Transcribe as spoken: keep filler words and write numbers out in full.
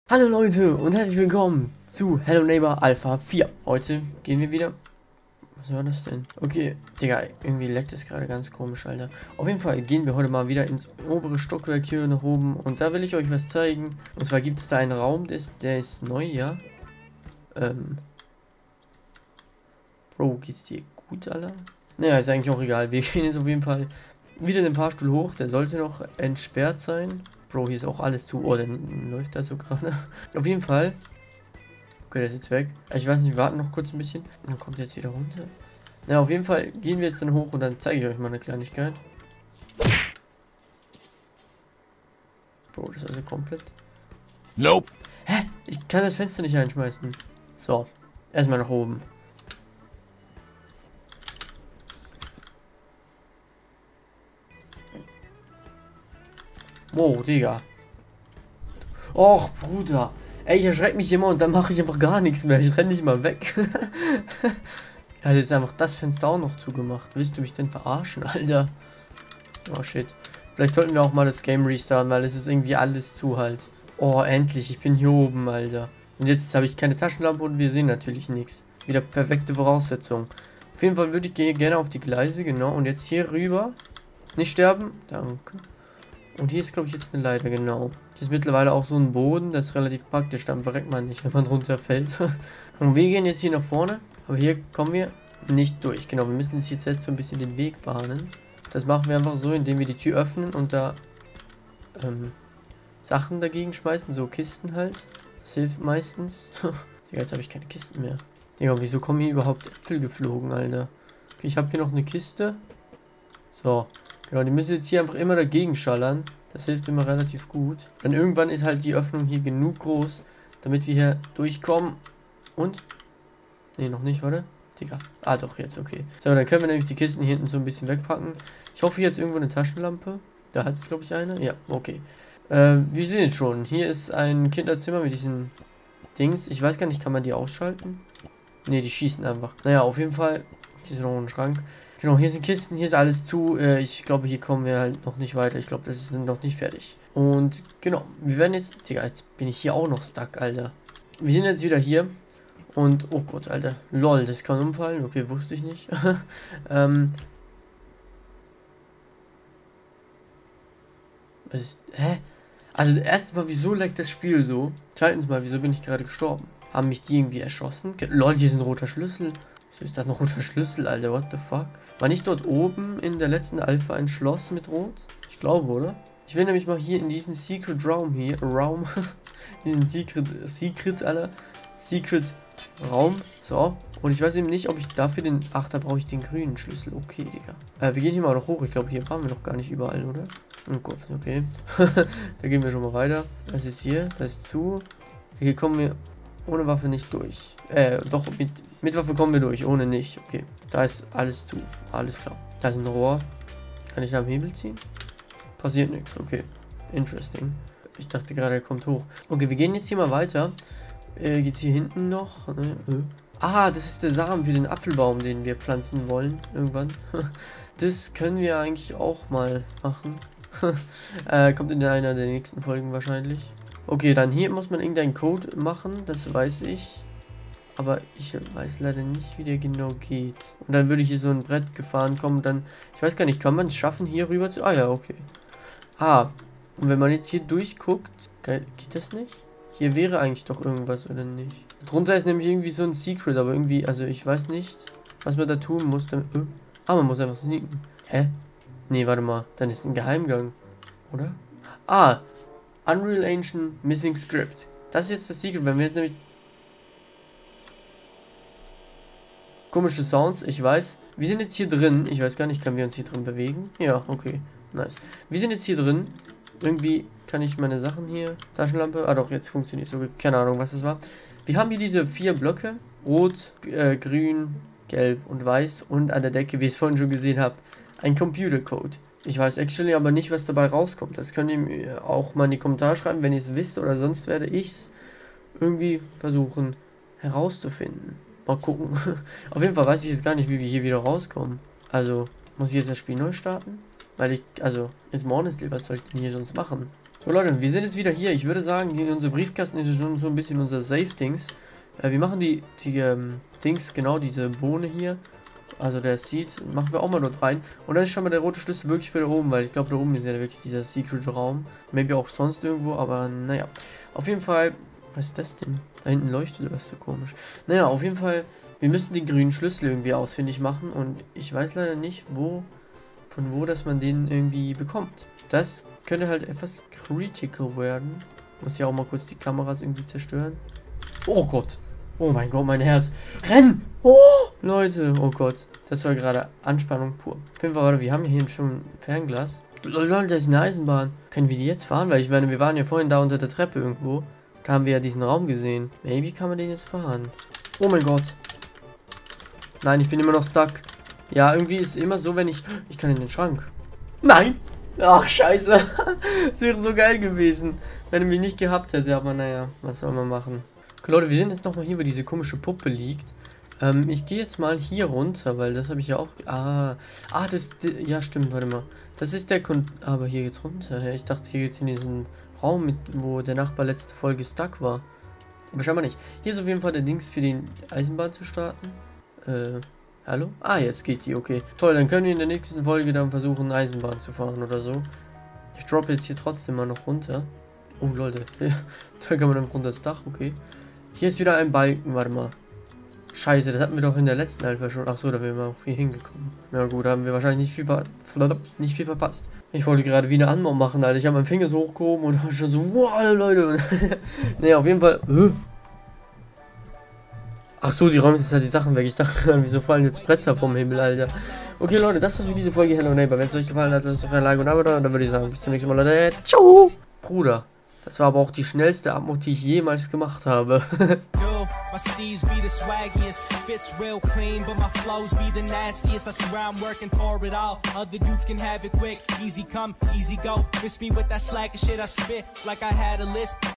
Hallo Leute und herzlich willkommen zu Hello Neighbor Alpha vier. Heute gehen wir wieder... Was war das denn? Okay, Digga, irgendwie leckt es gerade ganz komisch, Alter. Auf jeden Fall gehen wir heute mal wieder ins obere Stockwerk hier nach oben und da will ich euch was zeigen. Und zwar gibt es da einen Raum, der ist, der ist neu, ja. Ähm... Bro, geht's dir gut, Alter? Naja, ist eigentlich auch egal. Wir gehen jetzt auf jeden Fall wieder den Fahrstuhl hoch. Der sollte noch entsperrt sein. Bro, hier ist auch alles zu. Oh, dann läuft das so gerade. Auf jeden Fall. Okay, der ist jetzt weg. Ich weiß nicht, wir warten noch kurz ein bisschen. Dann kommt jetzt wieder runter. Na, auf jeden Fall gehen wir jetzt dann hoch und dann zeige ich euch mal eine Kleinigkeit. Bro, das ist also komplett. Nope. Hä? Ich kann das Fenster nicht einschmeißen. So. Erstmal nach oben. Wow, Digga. Och, Bruder. Ey, ich erschrecke mich immer und dann mache ich einfach gar nichts mehr. Ich renne nicht mal weg. Er hat jetzt einfach das Fenster auch noch zugemacht. Willst du mich denn verarschen, Alter? Oh, shit. Vielleicht sollten wir auch mal das Game restarten, weil es ist irgendwie alles zu halt. Oh, endlich. Ich bin hier oben, Alter. Und jetzt habe ich keine Taschenlampe und wir sehen natürlich nichts. Wieder perfekte Voraussetzung. Auf jeden Fall würde ich gerne auf die Gleise, genau. Und jetzt hier rüber. Nicht sterben. Danke. Und hier ist, glaube ich, jetzt eine Leiter, genau. Hier ist mittlerweile auch so ein Boden, das ist relativ praktisch, dann verreckt man nicht, wenn man runterfällt. Und wir gehen jetzt hier nach vorne, aber hier kommen wir nicht durch. Genau, wir müssen jetzt erst so ein bisschen den Weg bahnen. Das machen wir einfach so, indem wir die Tür öffnen und da ähm, Sachen dagegen schmeißen, so Kisten halt. Das hilft meistens. Digga, jetzt habe ich keine Kisten mehr. Digga, wieso kommen hier überhaupt Äpfel geflogen, Alter? Okay, ich habe hier noch eine Kiste. So. Genau, die müssen jetzt hier einfach immer dagegen schallern. Das hilft immer relativ gut. Dann irgendwann ist halt die Öffnung hier genug groß, damit wir hier durchkommen. Und? Ne, noch nicht, warte. Digga. Ah, doch, jetzt, okay. So, dann können wir nämlich die Kisten hier hinten so ein bisschen wegpacken. Ich hoffe, hier jetzt irgendwo eine Taschenlampe. Da hat es, glaube ich, eine. Ja, okay. Äh, wir sehen jetzt schon. Hier ist ein Kinderzimmer mit diesen Dings. Ich weiß gar nicht, kann man die ausschalten? Ne, die schießen einfach. Naja, auf jeden Fall. Hier ist noch ein Schrank. Genau, hier sind Kisten, hier ist alles zu. Äh, ich glaube, hier kommen wir halt noch nicht weiter. Ich glaube, das ist noch nicht fertig. Und genau, wir werden jetzt... Digga, jetzt bin ich hier auch noch stuck, Alter. Wir sind jetzt wieder hier. Und, oh Gott, Alter. Lol, das kann umfallen. Okay, wusste ich nicht. ähm... Was ist... Hä? Also, erstens mal, wieso leckt das Spiel so? Zweitens mal, wieso bin ich gerade gestorben? Haben mich die irgendwie erschossen? Lol, hier ist ein roter Schlüssel. So ist da ein roter Schlüssel, Alter. What the fuck? War nicht dort oben in der letzten Alpha ein Schloss mit Rot? Ich glaube, oder? Ich will nämlich mal hier in diesen Secret Raum hier. Raum. diesen Secret. Secret, Alter. Secret Raum. So. Und ich weiß eben nicht, ob ich dafür den... Ach, da brauche ich den grünen Schlüssel. Okay, Digga. Äh, wir gehen hier mal noch hoch. Ich glaube, hier waren wir noch gar nicht überall, oder? Oh Gott, okay. Da gehen wir schon mal weiter. Was ist hier? Das ist zu. Hier kommen wir ohne Waffe nicht durch. Äh, doch, mit, mit Waffe kommen wir durch. Ohne nicht. Okay. Da ist alles zu. Alles klar. Da ist ein Rohr. Kann ich da am Hebel ziehen? Passiert nichts. Okay. Interesting. Ich dachte gerade, er kommt hoch. Okay, wir gehen jetzt hier mal weiter. Äh, geht's hier hinten noch? Ne? Äh. Ah, das ist der Samen für den Apfelbaum, den wir pflanzen wollen. Irgendwann. Das können wir eigentlich auch mal machen. äh, kommt in einer der nächsten Folgen wahrscheinlich. Okay, dann hier muss man irgendeinen Code machen. Das weiß ich. Aber ich weiß leider nicht, wie der genau geht. Und dann würde ich hier so ein Brett gefahren kommen. Dann, ich weiß gar nicht, kann man es schaffen, hier rüber zu... Ah ja, okay. Ah, und wenn man jetzt hier durchguckt... Geht das nicht? Hier wäre eigentlich doch irgendwas, oder nicht? Drunter ist nämlich irgendwie so ein Secret, aber irgendwie... Also ich weiß nicht, was man da tun muss. Damit, äh, ah, man muss einfach sneaken. Hä? Nee, warte mal. Dann ist ein Geheimgang. Oder? Ah, Unreal Engine Missing Script. Das ist jetzt das Secret, wenn wir jetzt nämlich... Komische Sounds, ich weiß. Wir sind jetzt hier drin. Ich weiß gar nicht, können wir uns hier drin bewegen? Ja, okay. Nice. Wir sind jetzt hier drin. Irgendwie kann ich meine Sachen hier... Taschenlampe. Ah doch, jetzt funktioniert so. Keine Ahnung, was das war. Wir haben hier diese vier Blöcke. Rot, äh, grün, gelb und weiß. Und an der Decke, wie ihr es vorhin schon gesehen habt, ein Computercode. Ich weiß actually aber nicht, was dabei rauskommt. Das könnt ihr mir auch mal in die Kommentare schreiben, wenn ihr es wisst. Oder sonst werde ich es irgendwie versuchen herauszufinden. Mal gucken. Auf jeden Fall weiß ich jetzt gar nicht, wie wir hier wieder rauskommen. Also, muss ich jetzt das Spiel neu starten? Weil ich, also, jetzt morgen ist, was soll ich denn hier sonst machen? So Leute, wir sind jetzt wieder hier. Ich würde sagen, die, unser Briefkasten ist schon so ein bisschen unser Safe-Dings. Äh, wir machen die, die ähm, Dings, genau, diese Bohne hier. Also der Seed, machen wir auch mal dort rein. Und dann ist schon mal der rote Schlüssel wirklich für da oben, weil ich glaube, da oben ist ja wirklich dieser Secret-Raum. Maybe auch sonst irgendwo, aber naja. Auf jeden Fall, was ist das denn? Da hinten leuchtet was so komisch. Naja, auf jeden Fall, wir müssen den grünen Schlüssel irgendwie ausfindig machen. Und ich weiß leider nicht, wo, von wo, dass man den irgendwie bekommt. Das könnte halt etwas critical werden. Muss ja auch mal kurz die Kameras irgendwie zerstören. Oh Gott. Oh mein Gott, mein Herz. Renn! Oh! Leute, oh Gott. Das war gerade Anspannung pur. Auf jeden Fall, warte, wir haben hier schon ein Fernglas. Leute, das ist eine Eisenbahn. Können wir die jetzt fahren? Weil ich meine, wir waren ja vorhin da unter der Treppe irgendwo. Da haben wir ja diesen Raum gesehen. Maybe kann man den jetzt fahren. Oh mein Gott. Nein, ich bin immer noch stuck. Ja, irgendwie ist es immer so, wenn ich... Ich kann in den Schrank. Nein! Ach, scheiße. Das wäre so geil gewesen, wenn er mich nicht gehabt hätte. Aber naja, was soll man machen? Okay, Leute, wir sind jetzt nochmal hier, wo diese komische Puppe liegt. Ähm, ich gehe jetzt mal hier runter, weil das habe ich ja auch... Ah, ah, das... Ja, stimmt, warte mal. Das ist der... Kon aber hier geht's runter. Ich dachte, hier geht's in diesen Raum, mit, wo der Nachbar letzte Folge stuck war. Aber schau mal nicht. Hier ist auf jeden Fall der Dings für den Eisenbahn zu starten. Äh... Hallo? Ah, jetzt geht die, okay. Toll, dann können wir in der nächsten Folge dann versuchen, Eisenbahn zu fahren oder so. Ich droppe jetzt hier trotzdem mal noch runter. Oh, Leute. Da kann man dann runter das Dach, okay. Hier ist wieder ein Balken, warte mal. Scheiße, das hatten wir doch in der letzten Alpha schon. Achso, da wären wir auch hier hingekommen. Na gut, da haben wir wahrscheinlich nicht viel, nicht viel verpasst. Ich wollte gerade wieder Anbau machen, Alter. Ich habe meinen Finger so hochgehoben und war schon so, wow, Leute. Naja, auf jeden Fall. Ach so, die räumen jetzt halt die Sachen weg. Ich dachte, wieso fallen jetzt Bretter vom Himmel, Alter. Okay, Leute, das war's für diese Folge Hello Neighbor. Wenn es euch gefallen hat, lasst doch ein Like und ein Abo da. Und dann würde ich sagen, bis zum nächsten Mal, Leute. Ciao. Bruder, das war aber auch die schnellste Atmo, die ich jemals gemacht habe. My steez be the swaggiest, fits real clean, but my flows be the nastiest. I swear I'm working for it all. Other dudes can have it quick, easy come, easy go. Miss me with that slack and shit I spit like I had a list.